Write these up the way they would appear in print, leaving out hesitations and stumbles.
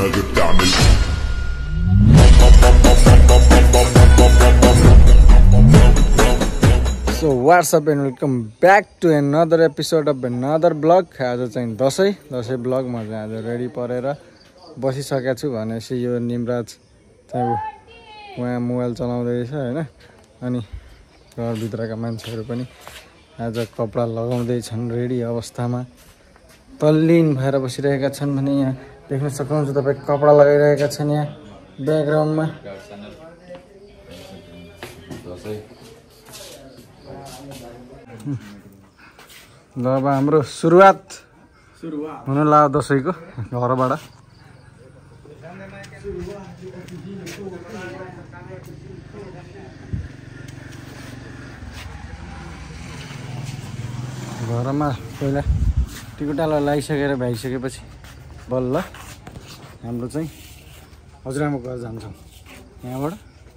دماغي بتعمل So what's up and welcome back to another episode of another vlog. आज चाहिँ दसैँ ब्लगमा चाहिँ आज रेडी परेर बसिसकेको छु भनेपछि यो निमराज चाहिँ उहाँ मोबाइल चलाउँदै रहेछ हैन। अनि घरभित्रका मान्छेहरू पनि आज कपडा लगाउँदैछन् रेडी अवस्थामा तल्लीन भएर बसिरहेका छन् भने यहाँ देख्न सक्नुहुन्छ तपाईं कपडा लगाइरहेका छन् यहाँ ब्याकग्राउन्डमा। ल अब हाम्रो सुरुवात हुन लाग्यो दसैँको घरबाट। घरमा पहिला टिकटाला लगाइसकेर भ्याइसकेपछि बल्ल हाम्रो चाहिँ हजुरआमाको घर जान्छौँ यहाँबाट।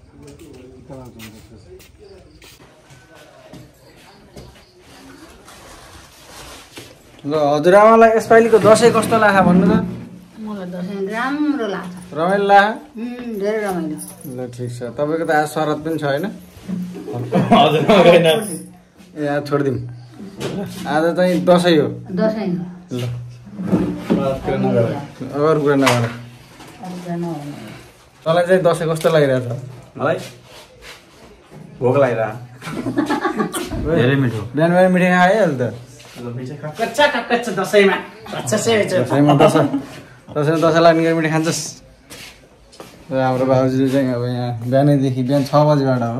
ल हजुरआमालाई यसपालिको दसैँ कस्तो लाग्यो भन्नु त? मलाई दसैँ राम्रो लाग्छ। रमाइलो लाग्यो? धेरै रमाइलो। ल ठिक छ। तपाईँको त आज शरद पनि छ होइन? यहाँ छोडिदिउँ। आज चाहिँ दसैँ हो। दसैँ हो। ल अरू कुरा नगर। तँलाई चाहिँ दसैँ कस्तो लागिरहेछ? मलाई भोक लागिरहेको धेरै मिठो। बिहान बिहान मिठाई खायो अहिले त? दसैँमा दसैँ लाग्ने गरी मिठाई खान्छस्? र हाम्रो बाबुजीले चाहिँ अब यहाँ बिहानैदेखि बिहान 6 बजीबाट हो।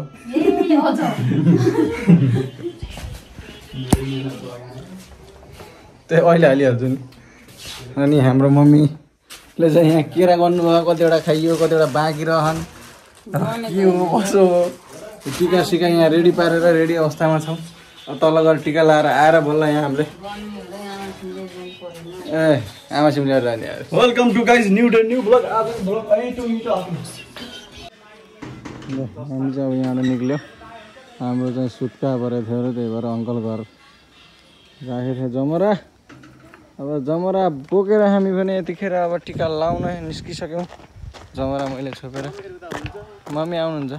त्यही अहिले हालिहाल्छु नि। अनि हाम्रो मम्मीले चाहिँ यहाँ केरा गर्नुभयो, कतिवटा खाइयो कतिवटा बाँकी रहन्। के हो कसो हो टिका सिका यहाँ रेडी पारेर रेडी अवस्थामा छौँ। तल गएर टिका लाएर आएर बल्ल यहाँ हामीले ए आमा सिम लिएर जाने। Welcome to guys new day new vlog. आज ब्लग आई टु मिट हामी चाहिँ अब यहाँबाट निक्ल्यो। हाम्रो चाहिँ सुत्का परेको थियो र त्यही भएर अङ्कल घर राखेको थियो जमरा। अब जमरा बोकेर हामी पनि यतिखेर अब टिका लाउन निस्किसक्यौँ। जमरा मैले छोपेर मम्मी आउनुहुन्छ।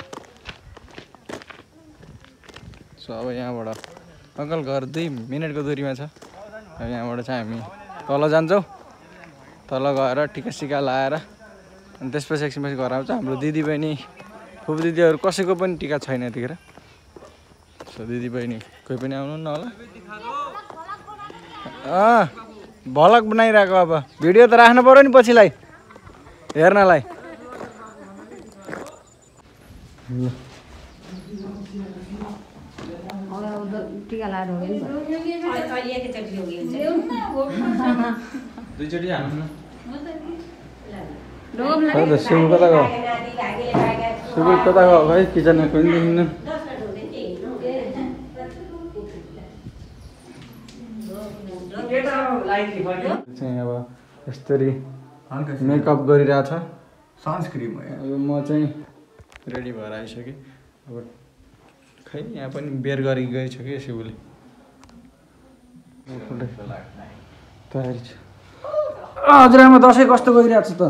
सो अब यहाँबाट अङ्कल घर 2 मिनटको दूरीमा छ। अब यहाँबाट चाहिँ हामी तल जान्छौँ। तल गएर टिका सिका लाएर अनि त्यसपछि एकछिनपछि घर आउँछ। हाम्रो दिदी बहिनी फुप दिदीहरू कसैको पनि टिका छैन यतिखेर। सो दिदी बहिनी कोही पनि आउनु न होला। भ्लग बनाइरहेको अब भिडियो त राख्नु पर्यो नि पछिलाई हेर्नलाई। टिका लाएर हो गयो। दुईचोटि हान्नु न। सिम कता गयो? सुबु कता गयो भाइ? किचनमा कोही पनि देखिन्न। चाहिँ अब यसरी मेकअप गरिरहेछ। सनस्क्रिम हो। अब म चाहिँ रेडी भएर आइसकेँ। अब खै यहाँ पनि बेर गरी गएछ कि शिवले। तयारी छ। हजुरआमा दसैँ कस्तो गइरहेछ त?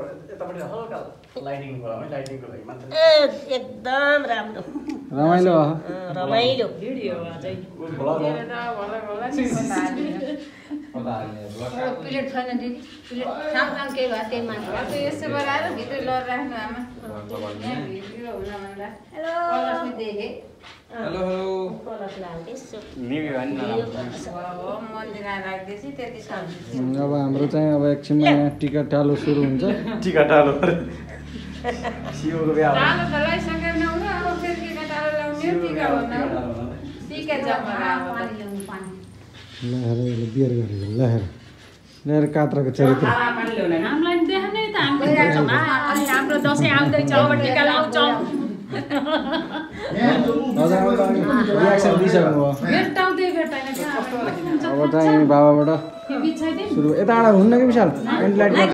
एकदम राम्रो रमाइलो हो। रमाइलो प्लेट छैन दिदी? प्लेट सानो केही भयो त्यही मान्छ। यसो बनाएर भित्र लर राख्नु आमा। हेलो देखे। हेलो हेलो मन्दिर राख्दैछु त्यति सब्जी। अब हाम्रो चाहिँ अब एकछिनमा यहाँ टिका टालो सुरु हुन्छ। टिका टालो शिवको बिहा टालो त लगाइसकेर नहुनु अब फेरि टिका टालो लाउने टिका भन्नु टिका जमरा पानी ल्याउनु पानी लहर बियर गरेको लहर कात्राको चरित्र। हामीलाई देख्नै त हाम्रो दसैँ आउँदैछ अब टिका लाउँछौँ। रियाक्सन दिइसक्नु भयो। अब चाहिँ बाबाबाट सुरु। यताबाट हुन्न कि विशाल एन्ड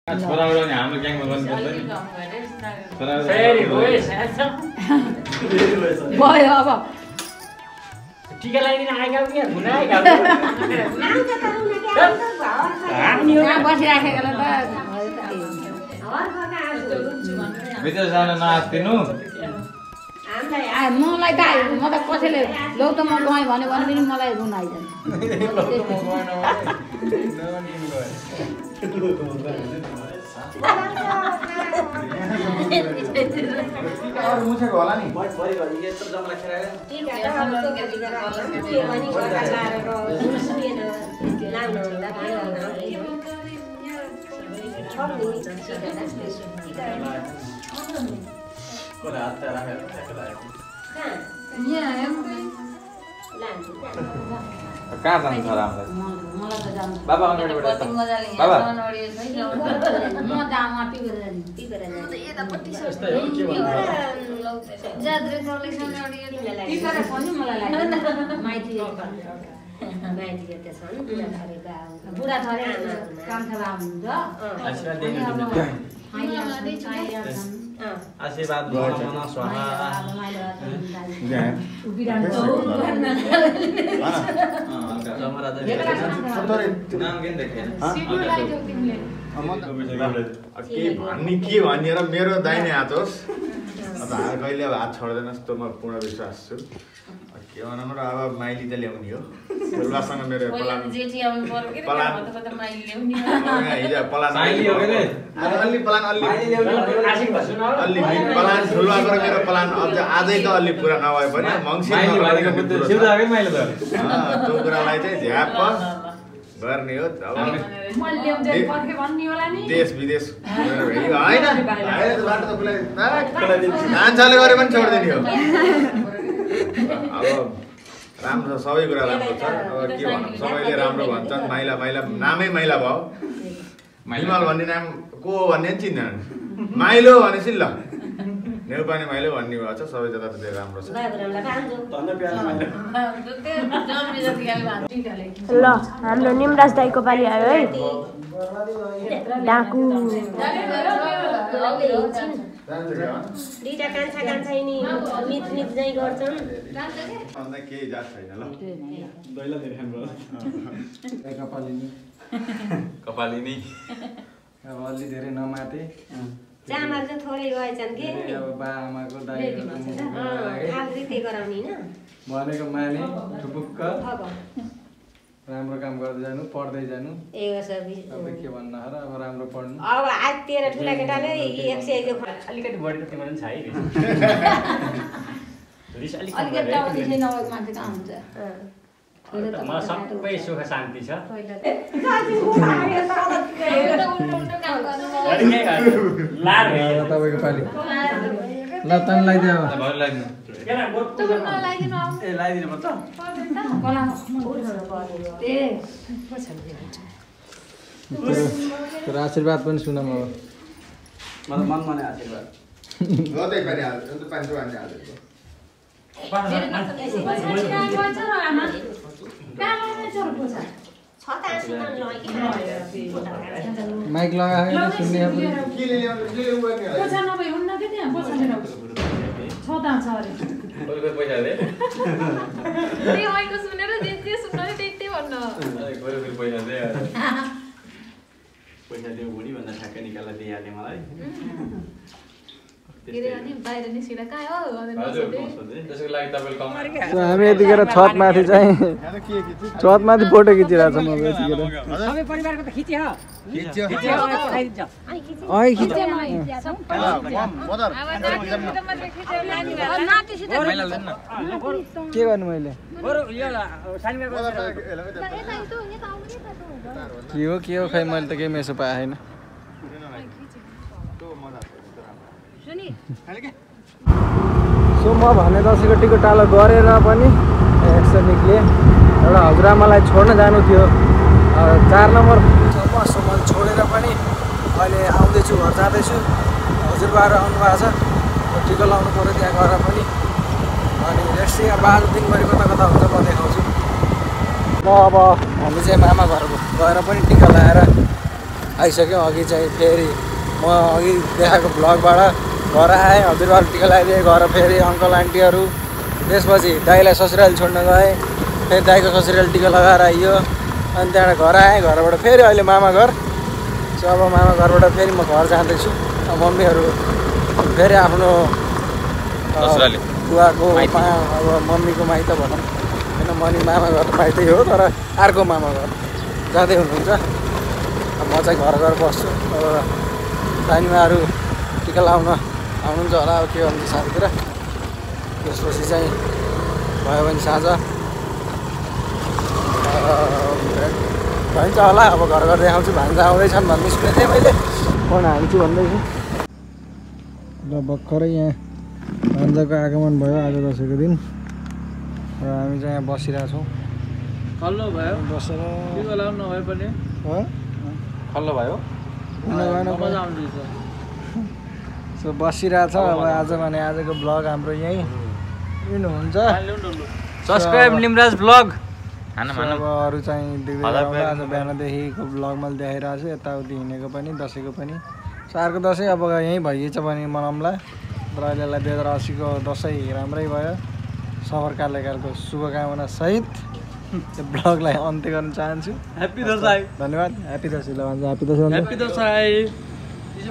छोराबाट नि हाम्रो ग्याङमा गर्नुपर्छ नि भयो अब टिका लगाइदिन आएका कि घुनाएका बसिराखेकोलाई भित्र जान नआत्तिनु मलाई त म त कसैले लौ त म गएँ भन्यो भने पनि मलाई रुन आइजान्छ मुछेको होला नि कहाँ जानु छ रामलाई बाबा बाबा बुढा थरे कामथला हुनुहुन्छ आशीर्वाद स्वाहा के भन्ने र मेरो दाहिने हात होस् कहिले अब हात छोड्दैन जस्तो म पूर्ण विश्वास छु के भनौँ र अब माइली त ल्याउने हो फुलबासँग मेरो पलान फुलबाको मेरो प्लान आजै त अलि पुरा नभए पनि त्यो कुरालाई चाहिँ झ्याप गर्ने हो देश विदेश होइन मान्छेले गरे पनि छोडिदिने हो अब राम्रो सबै कुरा राम्रो छ अब के भनौँ सबैले राम्रो भन्छन् माइला माइला नामै माइला भयो हिमाल भन्ने नाम को हो भन्ने पनि चिन्दैन माइलो भनेपछि ल नेउपाने माइलो भन्ने भएको छ सबै जताततै राम्रो छ ल हाम्रो निमराज दाइको पालि आयो है डाकु दुईटा कान्छा नि मित मित चाहिँ गर्छन् अन्त केही जात छैन ल दैला धेरै हाम्रो कपालिनी अब अलि धेरै नमाते चामल चाहिँ थोरै गएछन् के अब बाआमाको दाइहरुको गराउने हैन भनेको माने ठुपुक्क राम्रो काम गर्दै जानु पढ्दै जानु ए हो सर अब के भन्नु र अब राम्रो पढ्नु अब आज तेरा ठुला केटाले 100 जो अलिकति बढी त तिम्रो पनि छ है रिस अलिकति अब त्यसै नभएको मान्छे कहाँ हुन्छ म सबै सुख शान्ति छ तपाईको पाली ल तन लगाइदियो अब ए लगाइदिनु पर्छ तर आशीर्वाद पनि सुनौँ अब मतलब मनमा नै आशीर्वाद गर्दै पनि हाल्छ अन्त पानी हाल्छ माइक लगाएर सुन्ने पैसा दियो भुँडी भन्दा ठ्याक्कै निकालेर दिइहाल्ने मलाई हामी यतिखेर छतमाथि चाहिँ छतमाथि फोटो खिचिरहेको छ म यतिखेर के गर्नु मैले के हो खै मैले त केही मेसो पाएँ छैन सो म भने दसैँको टिकटालो गरेर पनि एक्स्ट्रा निक्लेँ एउटा हजुरआमालाई छोड्न जानु थियो 4 नम्बर सम्म छोडेर पनि अहिले आउँदैछु घर जाँदैछु हजुरबाहरू आउनु भएको छ टिका लाउनु पऱ्यो त्यहाँ गएर पनि अनि रेस्ट यहाँ बाह्र दिनभरि कता कता हुन्छ म देखाउँछु म अब हामी चाहिँ मामा घर गएर पनि टिका लगाएर आइसक्यो। अघि चाहिँ फेरि म अघि देखाएको ब्लगबाट घर आएँ, हजुरबाले टिका लगाइदिएँ, घर फेरि अङ्कल आन्टीहरू, त्यसपछि दाइलाई ससुराली छोड्न गएँ, फेरि दाइको ससुराली टिका लगाएर आइयो, अनि त्यहाँबाट घर आएँ। घरबाट फेरि अहिले मामा घर। सो अब मामा घरबाट फेरि म घर जाँदैछु। मम्मीहरू फेरि आफ्नो बुवाको अब मम्मीको माइत भनौँ होइन, मनी मामा घर माइतै हो तर अर्को मामा घर जाँदै हुनुहुन्छ। अब म चाहिँ घर बस्छु। अब नानीमाहरू टिका लाउन आउनुहुन्छ होला, अब के भन्छ साँझतिर। त्यसपछि चाहिँ भयो भने साँझ भइन्छ होला। अब घर देखाउँछु, भान्जा आउँदैछन् भन्ने सुनेको थिएँ मैले, फोन हाल्छु भन्दैछु। र भर्खरै यहाँ भान्जाको आगमन भयो आज दसैँको दिन, र हामी चाहिँ यहाँ बसिरहेछौँ। खल्लो भयो बसेर टिका लाउनु नभए पनि खल्लो भयो। सो बसिरहेछ। अब आज भने आजको ब्लग हाम्रो यहीँ लिनुहुन्छ। Subscribe Nimraj vlog. अब अरू चाहिँ देख्दै होला। आज बिहानदेखिको ब्लगमा देखाइरहेको छु, यताउति हिँडेको पनि, दसैँको पनि। सो अर्को दसैँ अब यहीँ भइएछ भने मनाउँला। र अहिलेलाई 2080को दसैँ राम्रै भयो। सबर कार्यकालको शुभकामना सहित यो ब्लगलाई अन्त्य गर्न चाहन्छु। ह्याप्पी दसैँ। धन्यवाद। ह्याप्पी दसैँ ल भन्छ। ह्याप्पी दसैँ। ह्याप्पी दसैँ।